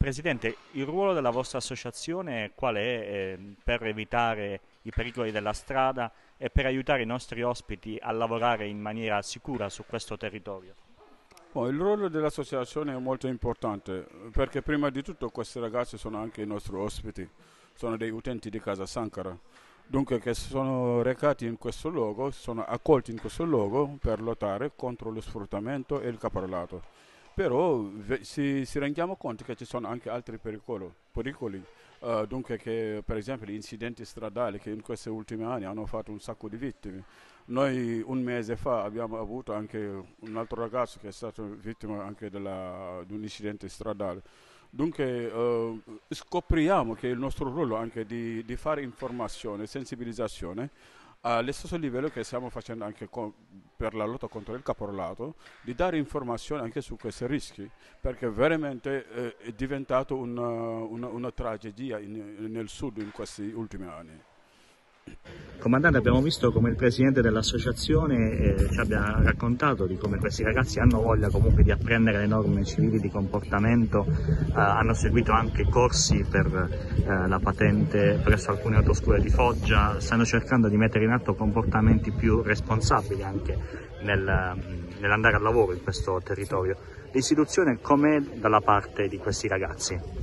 Presidente, il ruolo della vostra associazione qual è per evitare i pericoli della strada e per aiutare i nostri ospiti a lavorare in maniera sicura su questo territorio? Il ruolo dell'associazione è molto importante perché prima di tutto questi ragazzi sono anche i nostri ospiti, sono dei utenti di Casa Sankara, dunque che sono recati in questo luogo, sono accolti in questo luogo per lottare contro lo sfruttamento e il caporalato. Però si rendiamo conto che ci sono anche altri pericoli, dunque che per esempio gli incidenti stradali che in questi ultimi anni hanno fatto un sacco di vittime. Noi un mese fa abbiamo avuto anche un altro ragazzo che è stato vittima anche di un incidente stradale. Dunque scopriamo che il nostro ruolo anche di fare informazione, sensibilizzazione, allo stesso livello che stiamo facendo anche per la lotta contro il caporalato, di dare informazioni anche su questi rischi, perché veramente è diventato una tragedia nel sud in questi ultimi anni. Comandante, abbiamo visto come il presidente dell'associazione ci abbia raccontato di come questi ragazzi hanno voglia comunque di apprendere le norme civili di comportamento, hanno seguito anche corsi per la patente presso alcune autoscuole di Foggia, stanno cercando di mettere in atto comportamenti più responsabili anche nell'andare al lavoro in questo territorio. L'istituzione com'è dalla parte di questi ragazzi?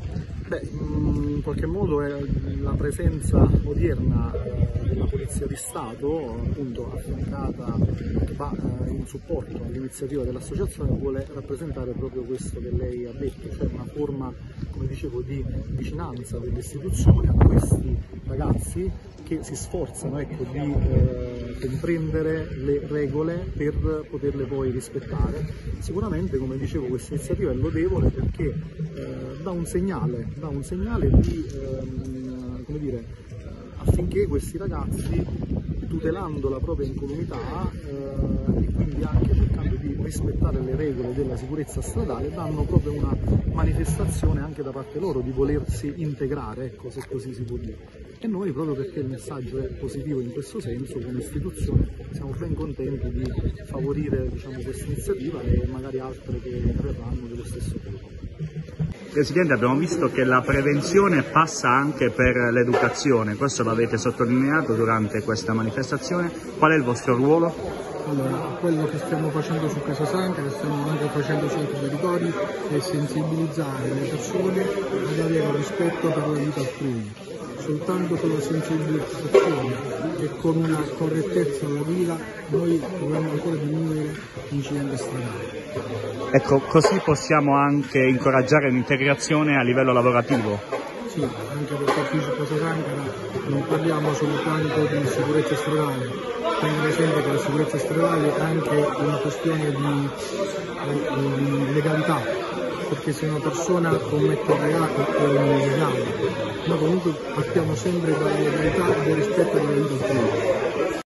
In qualche modo è la presenza odierna della Polizia di Stato, appunto affiancata, che va in supporto all'iniziativa dell'associazione, vuole rappresentare proprio questo che lei ha detto, cioè una forma, come dicevo, di vicinanza delle istituzioni a questi ragazzi che si sforzano, ecco, di comprendere le regole per poterle poi rispettare. Sicuramente, come dicevo, questa iniziativa è lodevole perché dà un segnale di, come dire, affinché questi ragazzi, tutelando la propria incolumità e quindi anche cercando di rispettare le regole della sicurezza stradale, danno proprio una manifestazione anche da parte loro di volersi integrare, ecco, se così si può dire. E noi, proprio perché il messaggio è positivo in questo senso, come istituzione siamo ben contenti di favorire, diciamo, questa iniziativa e magari altre che verranno dello stesso tipo. Presidente, abbiamo visto che la prevenzione passa anche per l'educazione, questo l'avete sottolineato durante questa manifestazione. Qual è il vostro ruolo? Allora, quello che stiamo facendo su Casa Sankara, che stiamo anche facendo su altri territori, è sensibilizzare le persone ad avere rispetto per la vita altrui. Soltanto con la sensibilizzazione e con una correttezza alla guida noi dovremmo ancora diminuire l'incidente stradale. Ecco, così possiamo anche incoraggiare l'integrazione a livello lavorativo. Sì, anche perché qui su Casa Sankara non parliamo soltanto di sicurezza stradale, tengo esempio che la sicurezza stradale è anche una questione di legalità, perché se una persona commette un reato è un illegale, ma comunque partiamo sempre dalla legalità e dal rispetto della vita altrui.